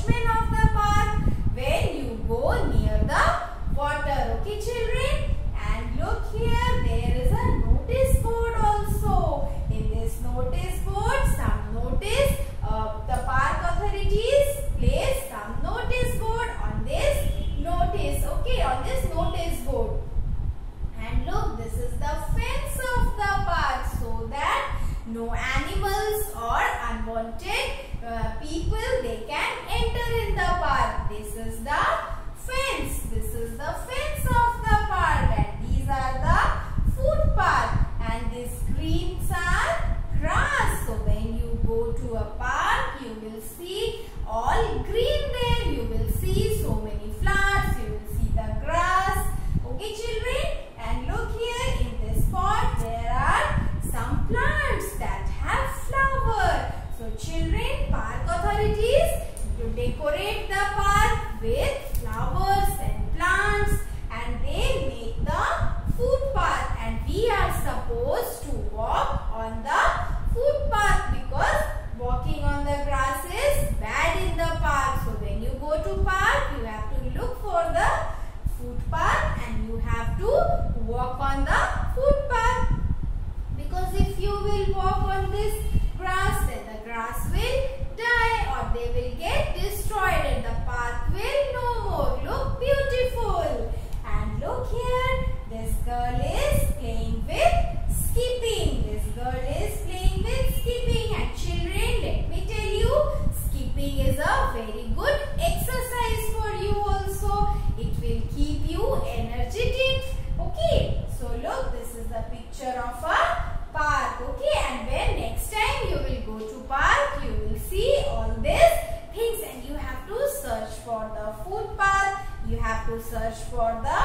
watchman of the park when you go near the water. Okay, children? And look here, there is a notice board also. In this notice board, some notice, the park authorities place some notice board on this notice. Okay, on this notice board. And look, this is the fence of the park so that no animals or unwanted people they can enter in the park. This is the fence. This is the fence of the park, and these are the footpath, and these greens are grass. So when you go to a park, you will see all green there. You will see so many flowers. You will see the grass. Okay, children? And look here, in this pot there are some plants that have flower. So children, park authorities to decorate the park with flowers and plants, and they make the footpath, and we are supposed to walk on the footpath because walking on the grass is bad in the park. So when you go to park, you have to look for the footpath and you have to walk on the footpath, because if you will walk on this grass, then the grass will die or they will get destroyed and the path will no more look beautiful. And look here, this girl is playing with skipping. This girl is playing with skipping, and children, let me tell you, skipping is a very good exercise for you also. It will keep you energetic. Okay, so look, this is the picture of a park. Okay, and when next time you will go to park, you will see all these things, and you have to search for the footpath, you have to search for the